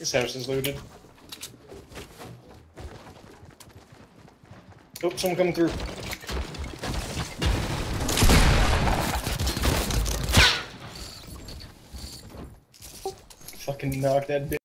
This house is looted. Oh, someone coming through. Fucking knock that bitch.